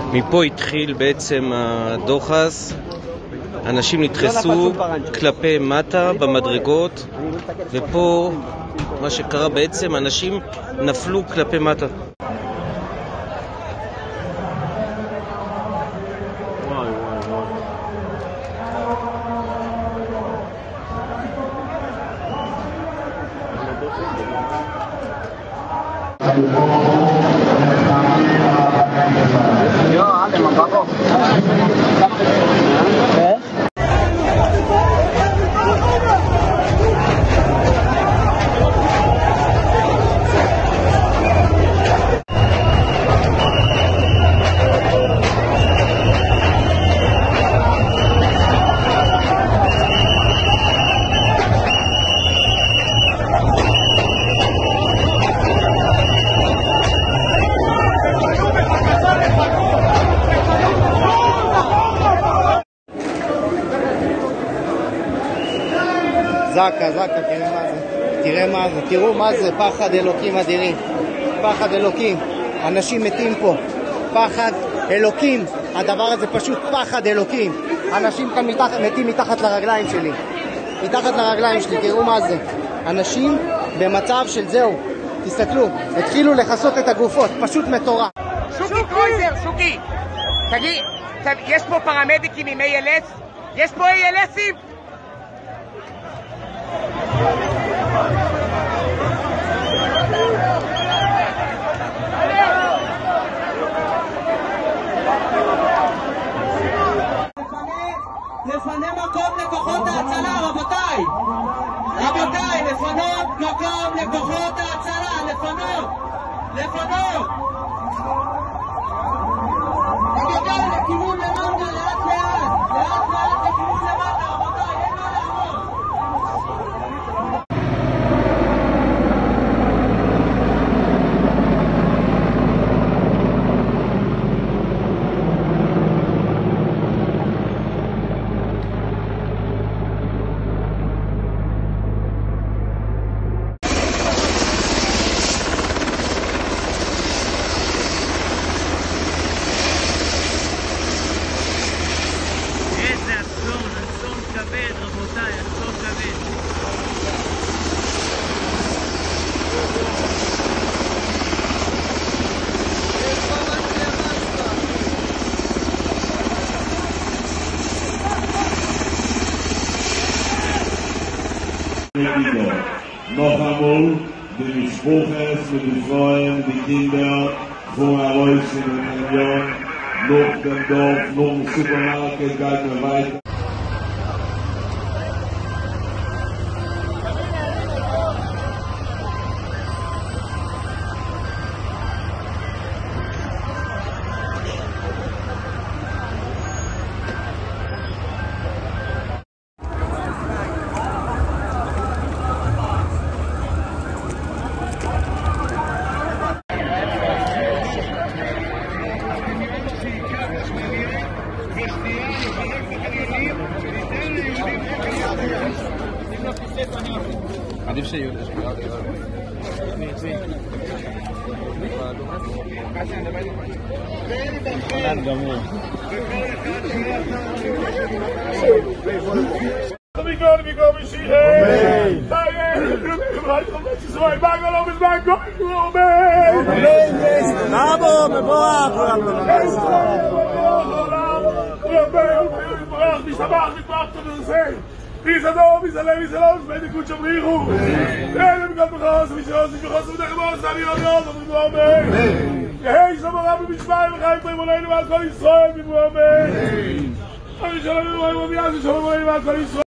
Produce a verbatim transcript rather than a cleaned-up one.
מפה התחיל בעצם הדוחס. אנשים נדחסו כלפי מטה במדרגות, ופה מה שקרה בעצם, אנשים נפלו כלפי מטה. זקה, זקה, תראה מה זה, תראה מה זה, תראו מה זה, פחד אלוקים אדירים, פחד אלוקים, אנשים מתים פה, פחד אלוקים, הדבר הזה פשוט פחד אלוקים, אנשים כאן מתח, מתים מתחת לרגליים שלי, מתחת לרגליים שלי, תראו מה זה, אנשים במצב של זהו, תסתכלו, התחילו לחסות את הגופות, פשוט מטורף. שוקי קרויזר, שוקי, תגיד, יש פה פרמדיקים עם איי אל אס? יש פה איי אל אסים? לפנה מקום לכוחות ההצלה, רבותיי! רבותיי, לפנות מקום לכוחות ההצלה, לפנות! לפנות! רבותיי, לכיוון למטה, לאט לאט! לאט לאט לכיוון למטה, רבותיי, אין מה לעמוד! Noch einmal den Spruches mit den Frauen, die Kinder vor heraus in den Union, noch dem Dorf, noch im Supermarkt, geht mir weiter. עדיף שיהיו לשקיעה. חנן גמור. Amigo, amigo, Michel! Amém! Vai, vai, vai, vai, Vamos, me boa! Bisa do, bisa le, bisa lo, vedi cuccia brigu. Bene, mi canto cosa, mi sono, mi cosa, mi devo stare io, io, mi muove. Hey, siamo là, mi sparo, mi cai, poi volendo mal con il sole, mi muove. Amici, mi muove, mi piace, sono volendo mal con il sole.